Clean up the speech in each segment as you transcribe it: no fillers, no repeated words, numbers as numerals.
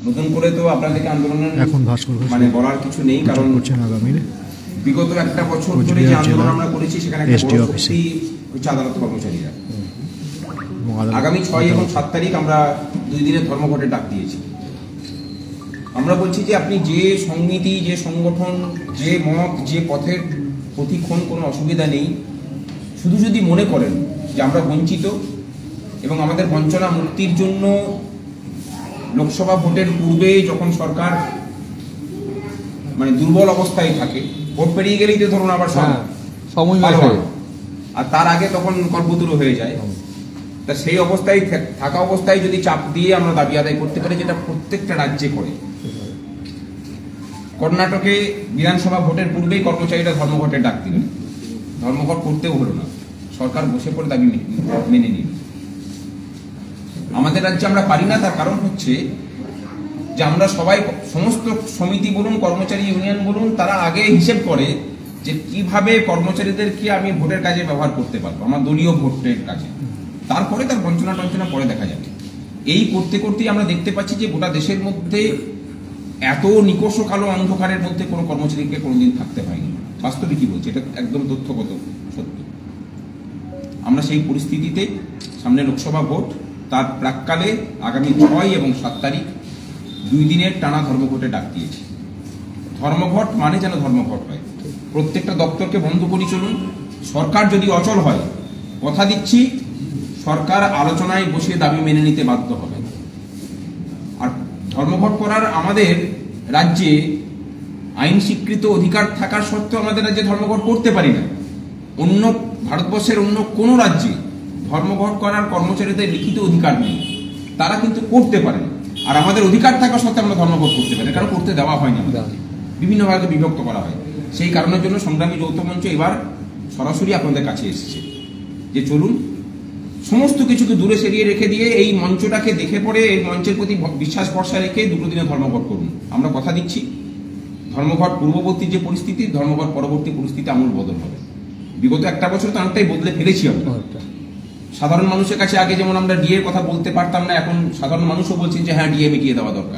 নতুন করে তো আপনাদেরকে আন্দোলনের এখন মানে বলার কিছু নেই, কারণ বিগত একটা বছর ধরে যে আন্দোলন আমরা করেছি সেখানে হচ্ছে আদালত কর্মচারীরা। আগামী 6 এবং 7 তারিখ আমরা 2 দিনের ধর্মঘটের ডাক দিয়েছি। আমরা বলছি যে আপনি যে সংগীতি, যে সংগঠন, যে মত, যে পথের প্রতিক্ষণ কোনো অসুবিধা নেই, শুধু যদি মনে করেন যে আমরা বঞ্চিত এবং আমাদের বঞ্চনা মুক্তির জন্য লোকসভা ভোটের পূর্বে যখন সরকার মানে দুর্বল অবস্থায় থাকে, ভোট পেরিয়ে গেলেই তো ধরুন আবার আর তার আগে তখন কল্পতরু হয়ে যায়, তা সেই অবস্থায় থাকা অবস্থায় যদি চাপ দিয়ে আমরা দাবি আদায় করতে পারি, যেটা প্রত্যেকটা রাজ্যে করে। কর্ণাটকে বিধানসভা ভোটের পূর্বেই কর্মচারীরা ধর্মঘটের ডাক দিলেন, ধর্মঘট করতেও হলো না, সরকার বসে পড়ে দাবি মেনে নিল। আমাদের রাজ্যে আমরা পারি না, তার কারণ হচ্ছে যে আমরা সবাই, সমস্ত সমিতি বলুন, কর্মচারী ইউনিয়ন বলুন, তারা আগে হিসেব করে যে কিভাবে কর্মচারীদেরকে আমি ভোটের কাজে ব্যবহার করতে পারবো, আমার দলীয় ভোটের কাজে। তারপরে তার বঞ্চনা টঞ্চনা পরে দেখা যাবে। এই করতে করতেই আমরা দেখতে পাচ্ছি যে গোটা দেশের মধ্যে এত নিকষ কালো অন্ধকারের মধ্যে কোনো কর্মচারীকে কোনোদিন থাকতে হয়নি। বাস্তবে কি বলছে, এটা একদম তথ্যগত সত্যি। আমরা সেই পরিস্থিতিতে সামনে লোকসভা ভোট, তার প্রাক্কালে আগামী 6 এবং 7 তারিখ 2 দিনের টানা ধর্মঘটে ডাক দিয়েছি। ধর্মঘট মানে যেন ধর্মঘট হয়, প্রত্যেকটা দপ্তরকে বন্ধ করে চলুন। সরকার যদি অচল হয়, কথা দিচ্ছি সরকার আলোচনায় বসে দাবি মেনে নিতে বাধ্য হবে। আর ধর্মঘট করার আমাদের রাজ্যে আইন স্বীকৃত অধিকার থাকার সত্ত্বেও আমাদের রাজ্যে ধর্মঘট করতে পারি না। অন্য ভারতবর্ষের অন্য কোনো রাজ্যে ধর্মঘট করার কর্মচারীদের লিখিত অধিকার নেই, তারা কিন্তু করতে পারে। আর আমাদের অধিকার থাকা সত্ত্বেও আমরা ধর্মঘট করতে পারি, কারণ করতে দেওয়া হয়নি, বিভিন্নভাবে বিভক্ত করা হয়। সেই কারণের জন্য সংগ্রামী যৌথ মঞ্চ এবার সরাসরি আপনাদের কাছে এসেছে যে চলুন সমস্ত কিছুকে দূরে সরিয়ে রেখে দিয়ে এই মঞ্চটাকে দেখে পড়ে এই মঞ্চের প্রতি বিশ্বাস ভরসা রেখে 2 দিনে ধর্মঘট করুন। আমরা কথা দিচ্ছি ধর্মঘট পূর্ববর্তী যে পরিস্থিতি, ধর্মঘট পরবর্তী পরিস্থিতি আমূল বদল হবে। বিগত একটা বছর তো অনেকটাই বদলে ফেলেছি আমরা। সাধারণ মানুষের কাছে আগে যেমন আমরা ডিএর কথা বলতে পারতাম না, এখন সাধারণ মানুষও বলছেন যে হ্যাঁ ডিএ মিটিয়ে দেওয়া দরকার।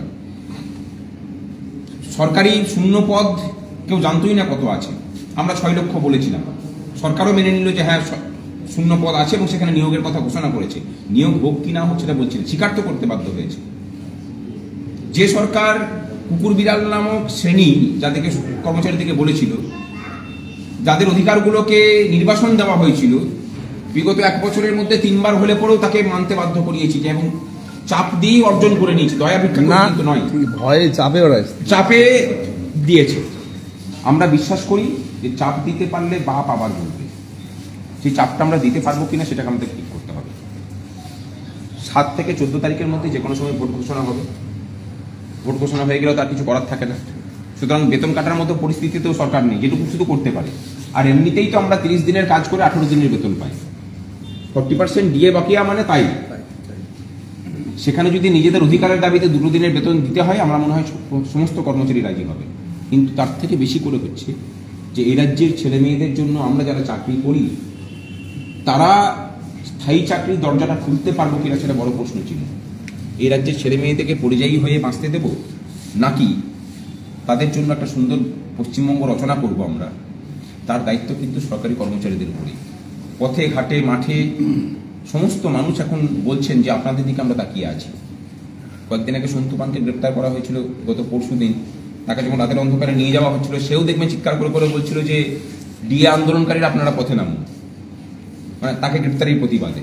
সরকারি শূন্য পদ কেউ জানতোই না কত আছে, আমরা 6 লক্ষ বলেছিলাম, সরকারও মেনে নিল যে হ্যাঁ শূন্য পদ আছে এবং সেখানে নিয়োগের কথা ঘোষণা করেছে। নিয়োগ হোক কি না হোক সেটা বলছেন, স্বীকার তো করতে বাধ্য হয়েছে। যে সরকার কুকুর বিড়াল নামক শ্রেণী যাদেরকে কর্মচারীদেরকে বলেছিল, যাদের অধিকারগুলোকে নির্বাসন দেওয়া হয়েছিল, বিগত 1 বছরের মধ্যে 3 বার হলে পরেও তাকে মানতে বাধ্য করিয়েছি এবং চাপ দিয়ে অর্জন করে নিয়েছি, দয়া ভিক্ষা কিন্তু নয়, ভয়ে চাপে দিয়েছে। আমরা বিশ্বাস করি যে চাপ দিতে পারলে বাপ আবার বলবে, সেই চাপটা আমরা দিতে পারবো কিনা সেটাকে আমাদের ঠিক করতে হবে। 7 থেকে 14 তারিখের মধ্যে যে কোনো সময় ভোট ঘোষণা হবে, ভোট ঘোষণা হয়ে গেলেও তার কিছু করার থাকে না। সুতরাং বেতন কাটার মতো পরিস্থিতিতেও সরকার নেই, যেটুকু শুধু করতে পারে। আর এমনিতেই তো আমরা 30 দিনের কাজ করে 18 দিনের বেতন পাই, 40% ডিএ বাকিয়া মানে তাই। সেখানে যদি নিজেদের অধিকারের দাবিতে 2 দিনের বেতন দিতে হয়, আমরা মনে হয় সমস্ত কর্মচারী রাজি হবে। কিন্তু তার থেকে বেশি করে হচ্ছে যে এই রাজ্যের ছেলে মেয়েদের জন্য আমরা যারা চাকরি করি, তারা স্থায়ী চাকরির দরজাটা খুলতে পারবো কিনা সেটা বড় প্রশ্ন ছিল। এই রাজ্যের ছেলে মেয়েদেরকে পরিযায়ী হয়ে বাঁচতে দেব, নাকি তাদের জন্য একটা সুন্দর পশ্চিমবঙ্গ রচনা করব আমরা, তার দায়িত্ব কিন্তু সরকারি কর্মচারীদের উপরে। পথে ঘাটে মাঠে সমস্ত মানুষ এখন বলছেন যে আপনাদের দিকে আমরা তাকিয়ে আছি। কয়েকদিন আগে সন্তু পানকে গ্রেপ্তার করা হয়েছিল, গত পরশুদিন তাকে যখন রাতের অন্ধকারে নিয়ে যাওয়া হচ্ছিল, সেও দেখবেন চিৎকার করে করে বলছিল যে ডিএ আন্দোলনকারীরা আপনারা পথে নামুন, মানে তাকে গ্রেপ্তারের প্রতিবাদে।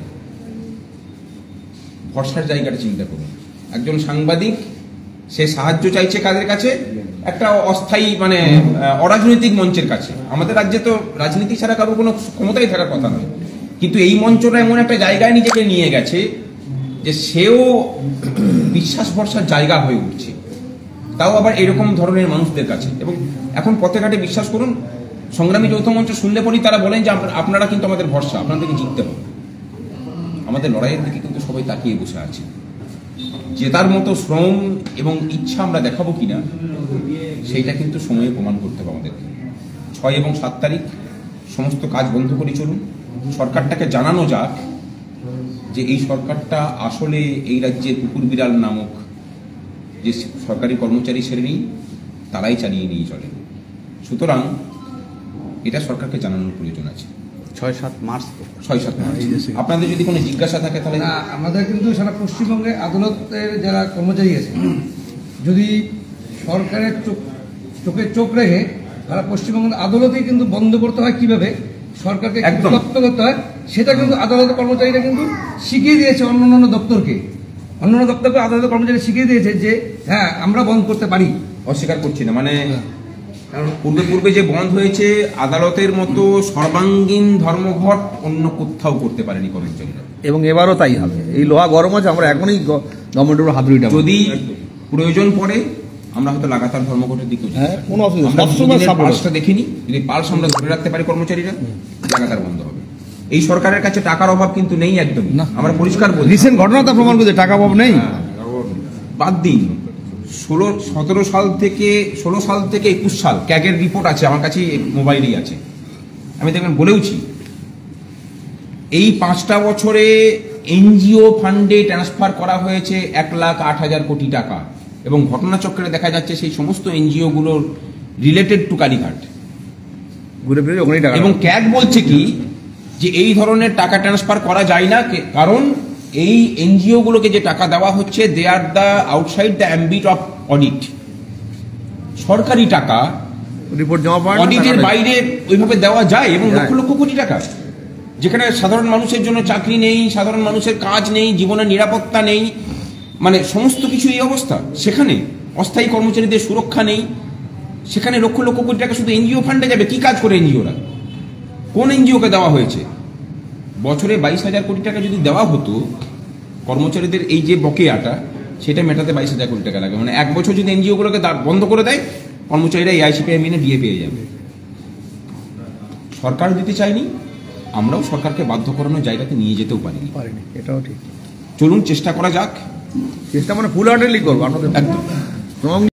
ভরসার জায়গাটা চিন্তা করুন, একজন সাংবাদিক সে সাহায্য চাইছে কাদের কাছে, একটা অস্থায়ী মানে অরাজনৈতিক মঞ্চের কাছে। আমাদের রাজ্যে তো রাজনীতি ছাড়া কারোর কোনো ক্ষমতাই থাকার কথা নয়, কিন্তু এই মঞ্চটা এমন একটা জায়গায় নিজেকে নিয়ে গেছে যে সেও বিশ্বাস ভরসার জায়গা হয়ে উঠছে, তাও আবার এরকম ধরনের মানুষদের কাছে। এবং এখন পথে ঘাটে বিশ্বাস করুন, সংগ্রামী যৌথ মঞ্চ শুনলে পরই তারা বলেন যে আপনারা কিন্তু আমাদের ভরসা, আপনাদেরকে জিততে হবে। আমাদের লড়াইয়ের দিকে কিন্তু সবাই তাকিয়ে বসে আছে। জেতার মতো শ্রম এবং ইচ্ছা আমরা দেখাবো কিনা সেইটা কিন্তু সময়ে প্রমাণ করতে হবে আমাদেরকে। 6 এবং 7 তারিখ সমস্ত কাজ বন্ধ করে চলুন, সরকারটাকে জানানো যাক যে এই সরকারটা আসলে এই রাজ্যে কুকুর বিড়াল নামক যে সরকারি কর্মচারী শ্রেণী তারাই চালিয়ে নিয়ে চলেন। সুতরাং এটা সরকারকে জানানোর প্রয়োজন আছে। 6-7 মার্চ। আপনাদের যদি কোনো জিজ্ঞাসা থাকে তাহলে আমাদের কিন্তু সারা পশ্চিমবঙ্গে আদালতের যারা কর্মচারী আছে, যদি সরকারের চোখে চোখ রেখে সারা পশ্চিমবঙ্গের আদালতেই কিন্তু বন্ধ করতে হয়, কিভাবে সরকারকে রপ্ত করতে হয়, সেটা কিন্তু আদালতের কর্মচারীরা কিন্তু শিখিয়ে দিয়েছে অন্যান্য দপ্তরকে। অন্যান্য দপ্তরকে আদালতের কর্মচারী শিখিয়ে দিয়েছে যে হ্যাঁ আমরা বন্ধ করতে পারি। অস্বীকার করছি না, মানে পূর্বে যে বন্ধ হয়েছে আদালতের মতো সর্বাঙ্গীন ধর্মঘট অন্য কোথাও করতে পারেনি কর্মচারীরা, এবং এবারও তাই হবে। এই লোহা গরম আছে, আমরা এখনই গভর্নমেন্টের উপর হাতুড়িটা, যদি প্রয়োজন পড়ে আমরা হয়তো লাগাতার ধর্মঘটের দিকে কোনো অসুবিধা পালসটা দেখিনি, যদি পালস আমরা ধরে রাখতে পারি কর্মচারীরা, লাগাতার বন্ধ হবে। এই সরকারের কাছে টাকার অভাব কিন্তু নেই, একদম আমরা পরিষ্কার বলি। রিসেন্ট ঘটনা তো প্রমাণ করছে টাকা অভাব নেই। বাদ দিন 16 সাল থেকে 21 সাল ক্যাগের রিপোর্ট আছে আমার কাছে, মোবাইলেই আছে, আমি দেখবেন বলেওছি। এই 5টা বছরে এনজিও ফান্ডে ট্রান্সফার করা হয়েছে 1,08,000 কোটি টাকা, এবং ঘটনাচক্রে দেখা যাচ্ছে সেই সমস্ত এনজিও গুলোর রিলেটেড টু কালীঘাট ঘুরে ফিরে ওখানেই টাকা। এবং ক্যাগ বলছে কি যে এই ধরনের টাকা ট্রান্সফার করা যায় না, কারণ এই এনজিও গুলোকে যে টাকা দেওয়া হচ্ছে they are the outside the ambit of audit. সরকারি টাকা রিপোর্ট জমা পাওয়া অডিটের বাইরে ওইভাবে দেওয়া যায়, এবং লক্ষ লক্ষ কোটি টাকা, যেখানে সাধারণ মানুষের জন্য চাকরি নেই, সাধারণ মানুষের কাজ নেই, জীবনের নিরাপত্তা নেই, মানে সমস্ত কিছু এই অবস্থা। সেখানে অস্থায়ী কর্মচারীদের সুরক্ষা নেই, সেখানে লক্ষ লক্ষ কোটি টাকা শুধু এনজিও ফান্ডে যাবে। কি কাজ করে এনজিওরা? কোন এনজিওকে দেওয়া হয়েছে? বছরে 22,000 কোটি টাকা যদি দেওয়া হতো কর্মচারীদের এই যে বকেয়াটা, সেটা মেটাতে 22,000 কোটি টাকা লাগে। মানে এক বছর যদি এনজিও গুলোকে বন্ধ করে দেয়, কর্মচারীরা এআইসিপিআই মেনে ডিএ পেয়ে যাবে। সরকার দিতে চায়নি, আমরাও সরকারকে বাধ্য করানোর জায়গাতে নিয়ে যেতেও পারিনি। এটাও ঠিক। চলুন চেষ্টা করা যাক। চেষ্টা মানে ফুল হার্টেডলি করবো, আমাদের একদম।